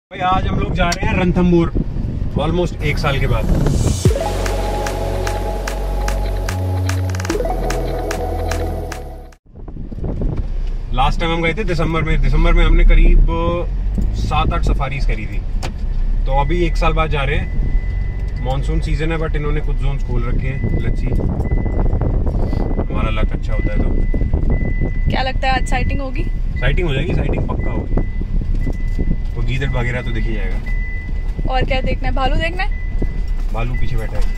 भाई आज हम लोग जा रहे हैं रणथंबोर ऑलमोस्ट 1 साल के बाद। लास्ट टाइम हम गए थे दिसंबर में हमने करीब 7-8 सफारीज करी थी। तो अभी 1 साल बाद जा रहे हैं। मॉनसून सीजन है बट इन्होंने कुछ जोन्स खोल रखे हैं। लेट्स सी, हमारा लक अच्छा होता है तो। क्या लगता है आज साइटिंग होगी? साइटिंग हो जाएगी, साइटिंग पक्का होगी। तो गीदड़ वगैरह तो दिख ही जाएगा। और क्या देखना है? भालू देखना है? भालू पीछे बैठा है।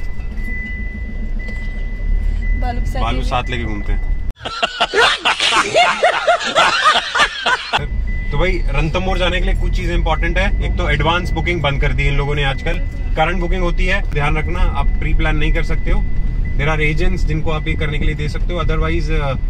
भालू साथ लेके घूमते हैं। तो भाई रणथंबोर जाने के लिए कुछ चीजें इंपॉर्टेंट है। एक तो एडवांस बुकिंग बंद कर दी है इन लोगों ने आजकल। करंट बुकिंग होती है, ध्यान रखना, आप प्री प्लान नहीं कर सकते हो। देयर आर एजेंट्स जिनको आप ये करने के लिए दे सकते हो। अदरवाइज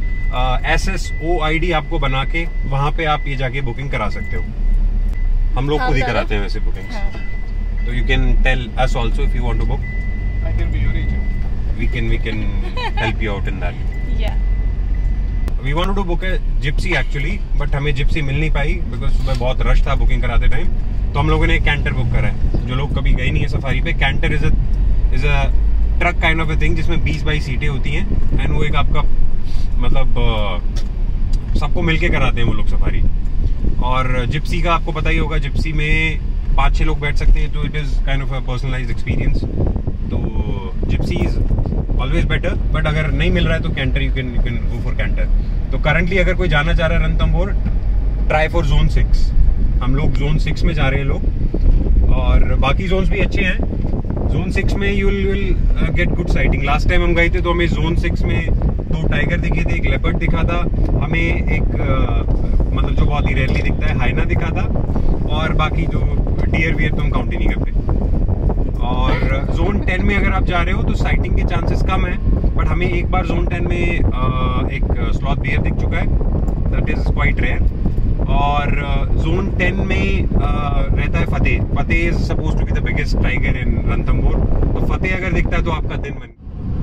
SSOID आपको बना के वहां पे आप ये जाके बुकिंग करा सकते हो। हम लोग खुद ही कराते हैं वैसे बुकिंग। तो you can tell us also if you want to book. I can be your agent. We can help you out in that. Yeah. We wanted to book a Gypsy actually, but हमें Gypsy मिल नहीं पाई because सुबह बहुत rush था booking कराते time. तो हम लोगों ने कैंटर बुक करा है। जो लोग कभी गए नहीं है सफारी पे, canter is a truck kind of a thing जिसमें 20-22 सीटें होती हैं। एंड वो एक आपका मतलब सबको मिलके कराते हैं वो लोग सफारी। और जिप्सी का आपको पता ही होगा, जिप्सी में 5-6 लोग बैठ सकते हैं। तो it is kind of a personalized experience. तो Gypsy is always better, but अगर नहीं मिल रहा है तो canter you can go for canter. तो करंटली अगर कोई जाना चाह रहा है रणथंबोर, ट्राई फॉर जोन 6। हम लोग जोन 6 में जा रहे हैं लोग, और बाकी जोन्स भी अच्छे हैं। जोन 6 में you will get good sighting. Last time हम गए थे तो हमें जोन 6 में 2 टाइगर दिखे थे, एक लेपर्ड दिखा था, हमें एक मतलब जो बहुत ही रेयरली दिखता है हाइना दिखा था, और बाकी जो डियर वियर तो हम काउंट ही नहीं करते। और जोन 10 में अगर आप जा रहे हो तो साइटिंग के चांसेस कम है, बट हमें एक बार जोन 10 में एक स्लॉथ बियर दिख चुका है, दैट इज क्वाइट रेयर। और जोन 10 में रहता है Fateh is suppose to be the biggest tiger in Ranthambore. तो फतेह अगर दिखता है तो आपका दिन बन।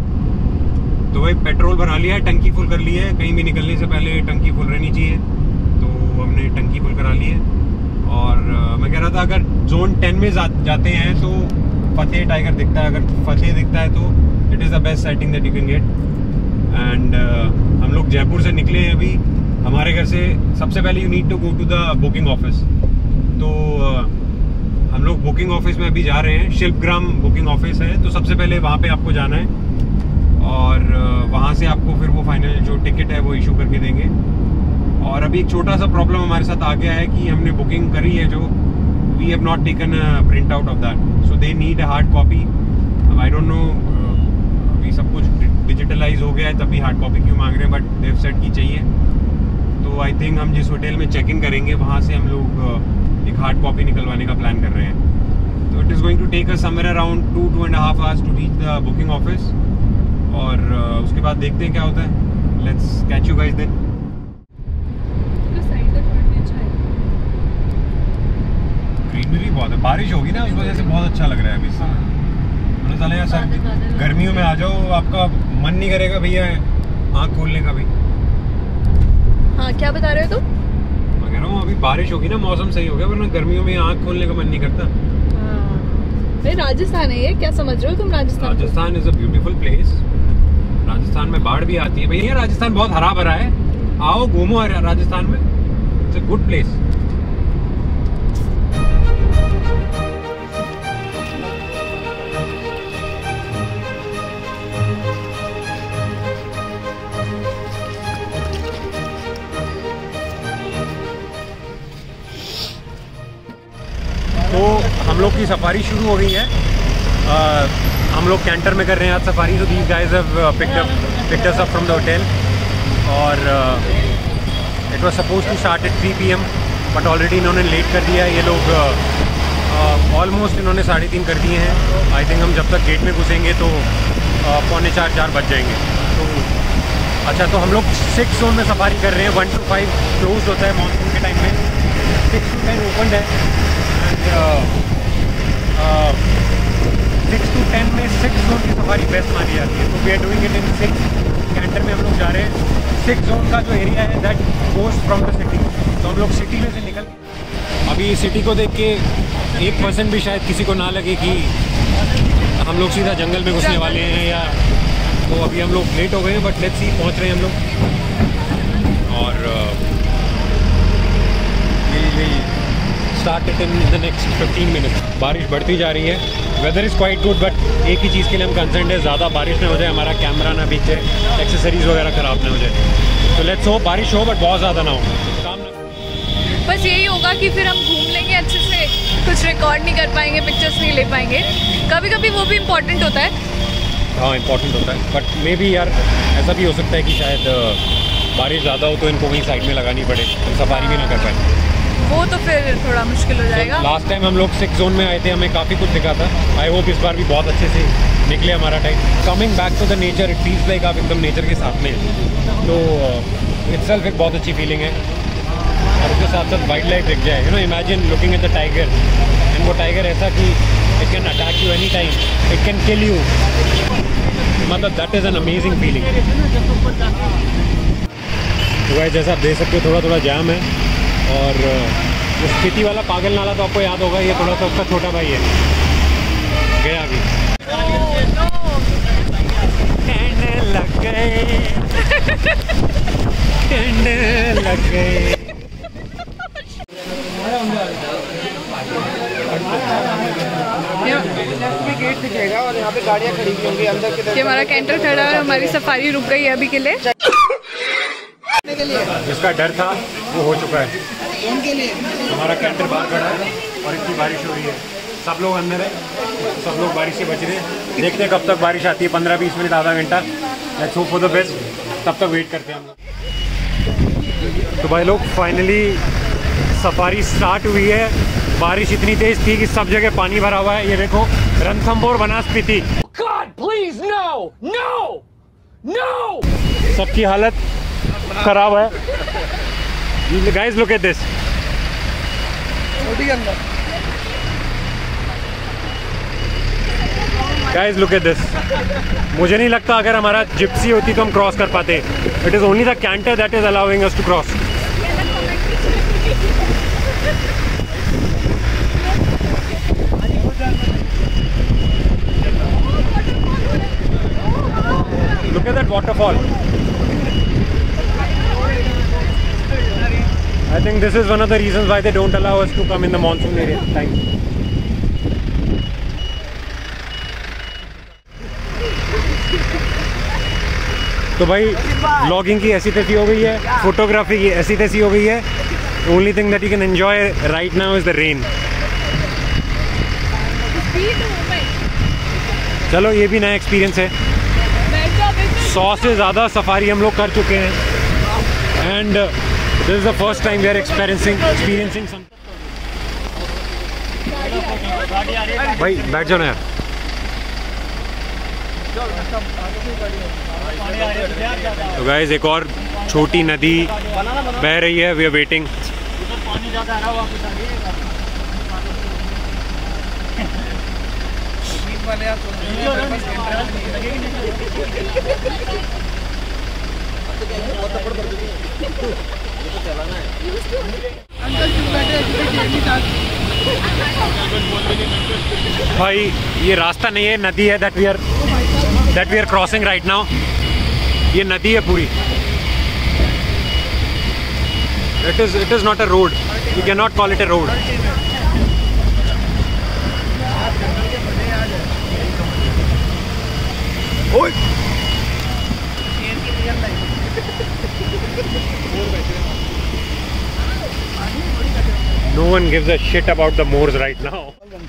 तो भाई पेट्रोल भरा लिया है, टंकी फुल कर ली है। कहीं भी निकलने से पहले टंकी फुल रहनी चाहिए, तो हमने टंकी फुल करा ली है। और मैं कह रहा था अगर जोन 10 में जाते हैं तो फतेह टाइगर दिखता है। अगर फतेह दिखता है तो it is the best sighting that you can get. And हम लोग जयपुर से निकले हैं अभी। हमारे घर से सबसे पहले you need to go to the booking office. तो हम लोग बुकिंग ऑफिस में अभी जा रहे हैं। शिल्पग्राम बुकिंग ऑफिस है, तो सबसे पहले वहाँ पे आपको जाना है, और वहाँ से आपको फिर वो फाइनल जो टिकट है वो इशू करके देंगे। और अभी एक छोटा सा प्रॉब्लम हमारे साथ आ गया है कि हमने बुकिंग करी है जो we have not taken a print out of that, so they need a hard copy. I don't know, अभी सब कुछ डिजिटलाइज हो गया है तभी हार्ड कॉपी क्यों मांग रहे हैं, बट देव सेड की चाहिए। तो आई थिंक हम जिस होटल में चेक इन करेंगे वहाँ से हम लोग एक हार्ड कॉपी निकलवाने का प्लान कर रहे हैं। तो it is going to take us somewhere around 2-2.5 hours to reach the booking office. और उसके बाद देखते हैं क्या होता है। Let's catch you guys then. Greenery बहुत है, बारिश होगी ना उस वजह से बहुत अच्छा लग रहा है अभी इस समय। चले यार सर, गर्मियों में आ जाओ, आपका मन नहीं करेगा भैया आँख खोलने का भी। हाँ, क्या बता रहे हो तुम? मैं कह रहा हूँ अभी बारिश होगी ना, मौसम सही हो गया, वरना गर्मियों में आँख खोलने का मन नहीं करता। हाँ। राजस्थान है ये, क्या समझ रहे हो तुम? Rajasthan is a beautiful place. Rajasthan में बाढ़ भी आती है भैया। राजस्थान बहुत हरा भरा है, आओ घूमो राजस्थान में, इट्स अ गुड प्लेस। तो हम लोग की सफारी शुरू हो गई है। हम लोग कैंटर में कर रहे हैं आज सफारी। तो these guys have picked us up from the hotel, और it was suppose to start at 3 PM, but already इन्होंने लेट कर दिया है। ये लोग ऑलमोस्ट इन्होंने 3:30 कर दिए हैं। आई थिंक हम जब तक गेट में घुसेंगे तो 3:45-4 बज जाएंगे। तो अच्छा, तो हम लोग 6 जोन में सफारी कर रहे हैं। 1 to 5 क्लोज होता है मानसून के टाइम में, 6 to 10 ओपन है। 6 to 10 में 6 जोन की सफारी बेस्ट मानी जाती है। तो we are doing it in 6। Canter में हम लोग जा रहे हैं। 6 जोन का जो एरिया है that goes from the city. तो हम लोग सिटी में से निकल अभी सिटी को देख के 1% भी शायद किसी को ना लगे कि हम लोग सीधा जंगल में घुसने वाले हैं या, तो अभी हम लोग लेट हो गए हैं, बट लेट्स सी पहुंच रहे हैं हम लोग। और start it in the next 15 minutes. बारिश बढ़ती जा रही है, weather is quite good, but एक ही चीज़ के लिए हम कंसर्न है, ज़्यादा बारिश ना हो जाए, हमारा कैमरा ना भीग जाए, एक्सेसरीज वगैरह ख़राब ना हो जाए। तो लेट्स होप बारिश हो, बट बहुत ज़्यादा ना हो। बस यही होगा कि फिर हम घूम लेंगे अच्छे से, कुछ रिकॉर्ड नहीं कर पाएंगे, पिक्चर्स नहीं ले पाएंगे। कभी कभी वो भी इम्पोर्टेंट होता है। हाँ इम्पोर्टेंट होता है, बट मे बी यार ऐसा भी हो सकता है कि शायद बारिश ज़्यादा हो तो इनको कहीं साइड में लगानी पड़े, तो सफारी भी ना कर पाए, वो तो फिर थोड़ा मुश्किल हो जाएगा। लास्ट टाइम हम लोग 6 जोन में आए थे, हमें काफ़ी कुछ दिखा था। आई होप इस बार भी बहुत अच्छे से निकले हमारा time. Coming back to the nature, it feels like आप एकदम नेचर के साथ में, तो इटसेल्फ एक बहुत अच्छी फीलिंग है। और उसके साथ साथ वाइल्ड लाइफ दिख जाए, you know, imagine looking at the tiger, and वो टाइगर ऐसा कि it can attack you any time, it can kill you, मतलब that is an amazing feeling. तो भाई जैसा आप देख सकते हो थोड़ा थोड़ा जाम है, और वो स्पीति वाला पागल नाला तो आपको याद होगा, ये थोड़ा सा उसका छोटा भाई है, गया अभी। कहने लग गए कहने लग गए। गेट दिखेगा और यहाँ पे गाड़ियाँ खड़ी होंगी अंदर की तरफ। ये हमारा कैंटर खड़ा है, हमारी सफारी रुक गई है अभी के लिए। जिसका डर था वो हो चुका है, हमारा कैंटर बाहर खड़ा है और इतनी बारिश हो रही है, सब लोग अंदर है, सब लोग बारिश से बच रहे हैं। देखते हैं कब तक बारिश आती है, 15-20 मिनट, आधा घंटा, let's hope for the best, तब तक वेट करते हैं हम लोग। तो भाई लोग फाइनली सफारी स्टार्ट हुई है। बारिश इतनी तेज थी कि सब जगह पानी भरा हुआ है, ये देखो Ranthambore बनास्पति, God, please, no, no, no. सबकी हालत खराब है। Guys look at this, guys look at this. मुझे नहीं लगता अगर हमारा जिप्सी होती तो हम क्रॉस कर पाते। It is only the canter that is allowing us to cross. Look at that waterfall. I think this is one of the reasons why they don't allow us to come in the monsoon area time. तो भाई vlogging की ऐसी तैसी हो गई है, photography की ऐसी तैसी हो गई है। Only thing that you can enjoy right now is the rain. चलो ये भी नया एक्सपीरियंस है। 100 से ज़्यादा सफारी हम लोग कर चुके हैं, and this is the first time we are experiencing some. भाई बैठ जाओ ना यार। तो गाइस एक और छोटी नदी बह रही है, वी आर वेटिंग। भाई ये रास्ता नहीं है, नदी है that we are crossing right now. ये नदी है पूरी। It is not a road, you can not call it a road. ओए no one gives a shit about the Moors right now.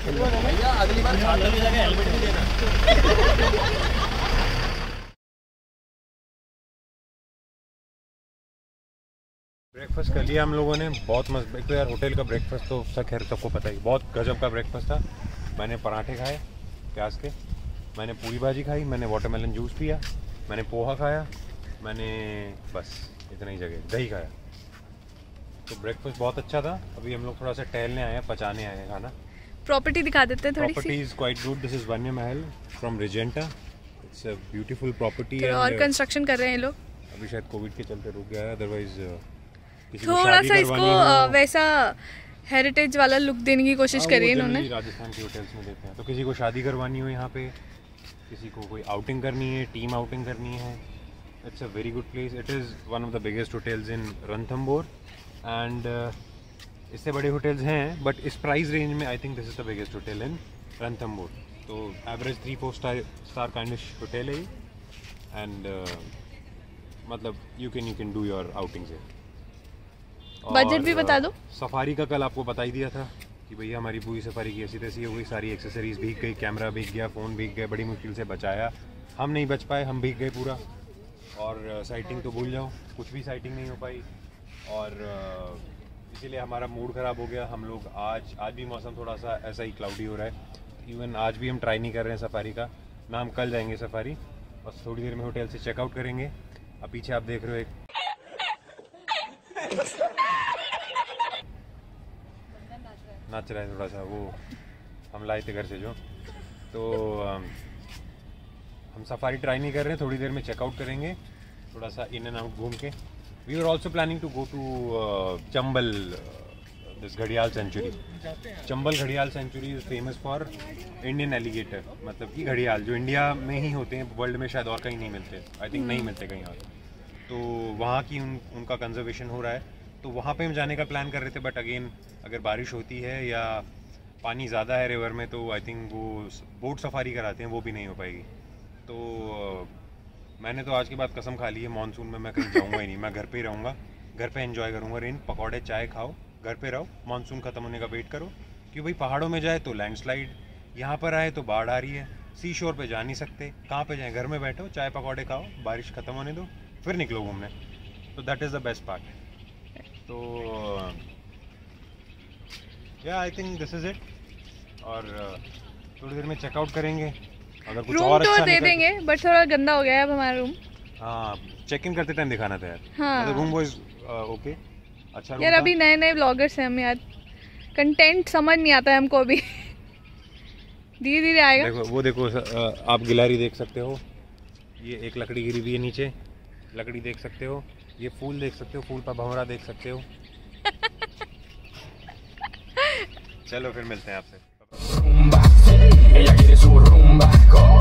Breakfast कर लिया हम लोगों ने, बहुत मस्त। एक तो यार होटल का ब्रेकफास्ट तो खैर सबको पता ही, बहुत गजब का ब्रेकफास्ट था। मैंने पराठे खाए प्याज के, मैंने पूरी भाजी खाई, मैंने वाटरमेलन जूस पिया, मैंने पोहा खाया, मैंने बस इतना ही जगह दही खाया। तो ब्रेकफास्ट बहुत अच्छा था। अभी हम लोग थोड़ा सा टहलने आए हैं, पचाने आए हैं खाना। प्रॉपर्टी दिखा देते हैं थोड़ी सी। Property is quite good. This is Vanya Mahal from Regenta. It's a beautiful property. और कंस्ट्रक्शन कर रहे हैं ये लोग। अभी शायद कोविड के चलते रुक गया है, अदरवाइज थोड़ा सा इसको वैसा हेरिटेज वाला लुक देने की कोशिश करी है इन्होंने। राजस्थान के होटल्स में देते हैं। तो किसी को शादी करवानी हो यहाँ पे, किसी को कोई आउटिंग करनी है, टीम आउटिंग करनी है, it's a very good place. It is one of the biggest hotels in Ranthambore and इससे बड़े होटल्स हैं बट इस प्राइस रेंज में I think this is the biggest hotel in Ranthambore. तो एवरेज 3-4 स्टार काइंड होटल है and मतलब you can do your outings है। Budget भी बता दो। सफारी का कल आपको बता ही दिया था कि भैया हमारी पूरी सफारी की ऐसी तैसी हो गई, सारी एक्सेसरीज भीग गई, कैमरा भीग गया, फ़ोन भीग गया, बड़ी मुश्किल से बचाया, हम नहीं बच पाए, हम भीग गए पूरा। और साइटिंग तो भूल जाओ, कुछ भी साइटिंग नहीं हो पाई और इसीलिए हमारा मूड ख़राब हो गया। हम लोग आज भी मौसम थोड़ा सा ऐसा ही क्लाउडी हो रहा है, इवन आज भी हम ट्राई नहीं कर रहे हैं सफारी का ना, हम कल जाएंगे सफारी, बस थोड़ी देर में होटल से चेकआउट करेंगे। अब पीछे आप देख रहे हो एक नाच रहा है थोड़ा सा, वो हम लाए थे घर से जो, तो हम सफारी ट्राई नहीं कर रहे हैं, थोड़ी देर में चेकआउट करेंगे, थोड़ा सा इन एंड आउट घूम के। We are also planning to go to Chambal, this घड़ियाल सेंचुरी। चंबल घड़ियाल sanctuary is famous for Indian alligator, मतलब कि घड़ियाल जो इंडिया में ही होते हैं, वर्ल्ड में शायद और कहीं नहीं मिलते, आई थिंक नहीं मिलते कहीं और। तो वहाँ की उनका कंजर्वेशन हो रहा है, तो वहाँ पे हम जाने का प्लान कर रहे थे बट अगेन अगर बारिश होती है या पानी ज़्यादा है रिवर में तो आई थिंक वो बोट सफारी कराते हैं, वो भी नहीं हो पाएगी। तो मैंने तो आज के बाद कसम खा ली है, मानसून में मैं कहीं जाऊँगा ही नहीं, मैं घर पे ही रहूँगा, घर पे एंजॉय करूँगा, रेन पकौड़े चाय खाओ, घर पे रहो, मानसून ख़त्म होने का वेट करो। क्योंकि भाई पहाड़ों में जाए तो लैंडस्लाइड, यहाँ पर आए तो बाढ़ आ रही है, सी शोर पे जा नहीं सकते, कहाँ पे जाएँ, घर में बैठो, चाय पकौड़े खाओ, बारिश ख़त्म होने दो, फिर निकलो घूमने। तो that is the best part. तो या I think this is it. और थोड़ी देर में चेकआउट करेंगे, अगर कुछ और अच्छा दे देंगे बट थोड़ा गंदा हो गया है अब हमारा रूम। हाँ, चेक इन करते टाइम दिखाना था यार। हाँ, मतलब रूम वाइज ओके, अच्छा यार अभी नए नए ब्लॉगर्स हैं हम यार, कंटेंट समझ नहीं आता है हमको अभी धीरे धीरे आएगा। देखो वो देखो, आप गिलहरी देख सकते हो, ये एक लकड़ी गिरी हुई है नीचे, लकड़ी देख सकते हो, ये फूल देख सकते हो, फूल पर भंवरा देख सकते हो। चलो फिर मिलते हैं आपसे।